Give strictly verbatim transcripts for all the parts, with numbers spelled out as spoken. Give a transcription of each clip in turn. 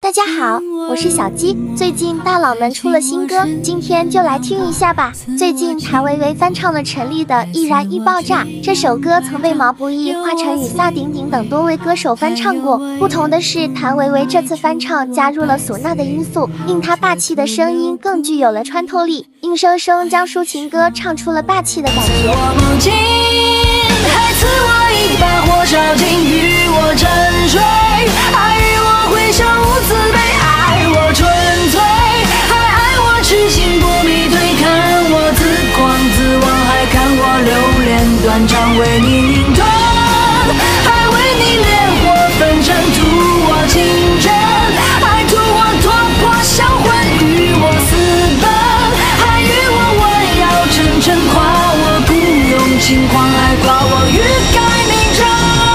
大家好，我是小鸡。最近大佬们出了新歌，今天就来听一下吧。最近谭维维翻唱了陈粒的《易燃易爆炸》，这首歌曾被毛不易、华晨宇、萨顶顶等多位歌手翻唱过。不同的是，谭维维这次翻唱加入了唢呐的因素，令她霸气的声音更具有了穿透力，硬生生将抒情歌唱出了霸气的感觉。 还赐我一把火烧尽，与我沉睡，爱与我回响无慈悲，爱我纯粹，还爱我痴心不迷退，看我自狂自忘，还看我留恋断肠，为你凝吞，还为你烈火焚身，图我情真，还图我脱魄销魂，与我私奔，还与我弯腰沉沉，夸我孤勇轻狂，还夸我欲盖弥彰。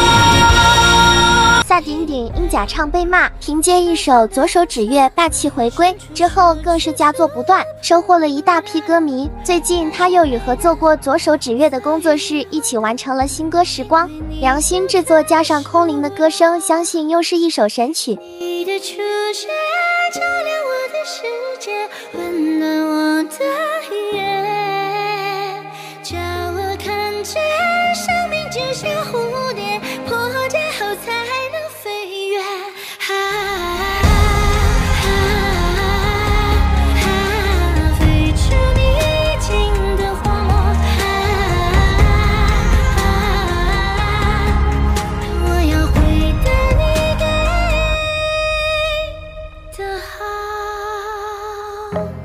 萨顶顶因假唱被骂，凭借一首《左手指月》霸气回归，之后更是佳作不断，收获了一大批歌迷。最近他又与合作过《左手指月》的工作室一起完成了新歌《时光》，良心制作加上空灵的歌声，相信又是一首神曲。 你的出现照亮我的世界，温暖我的夜，叫我看见生命就像蝴蝶，破茧后才能飞跃。啊啊啊飞出你尽的荒漠。啊啊我要回答你给的好。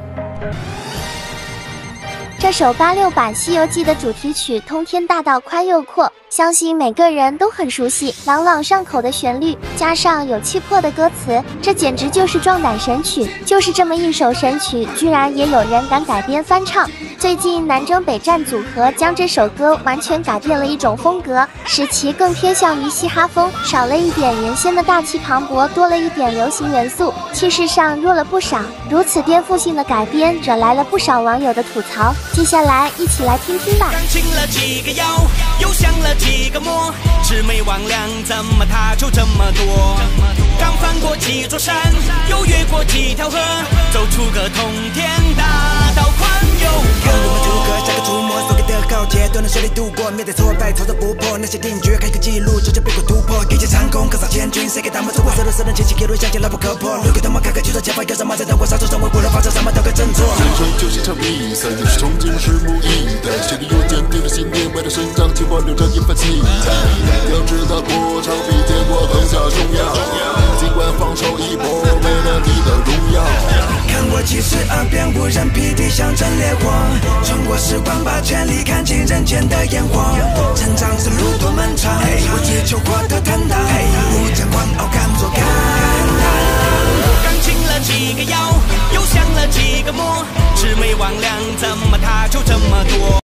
这首八六版《西游记》的主题曲《通天大道宽又阔》，相信每个人都很熟悉，朗朗上口的旋律，加上有气魄的歌词，这简直就是壮胆神曲。就是这么一首神曲，居然也有人敢改编翻唱。最近南征北战组合将这首歌完全改变了一种风格，使其更偏向于嘻哈风，少了一点原先的大气磅礴，多了一点流行元素，气势上弱了不少。如此颠覆性的改编，惹来了不少网友的吐槽。接下来一起来听听吧。 刚清了几个妖，又降了几个魔，魑魅魍魉怎么他就这么多？刚翻过几座山，又越过几条河，走出个通天大道宽又阔。跟我们逐个下个出没，所给的告诫都能顺利度过，面对挫败操作不破，那些定局开个记录，这就别过突破。一切长空，横扫千军，谁给他们做过色路色人前期一路向前牢不可破。留给他们看看去做前方有什么在等我，杀出重围，不能发生什么都该振作。 人生就是场比赛，有时憧憬，拭目以待，心里有坚定的信念，为了生长期保留着一份期待。要知道过程比结果更加重要，尽管放手一搏，为了你的荣耀。 看我七十二变，无人匹敌，象征烈火，穿过时光，把权力看尽人间的烟火。成长之路多漫长，我追求获得坦荡，不将狂傲看作敢当。刚清了几个妖，又降了几个魔，魑魅魍魉怎么他就这么多？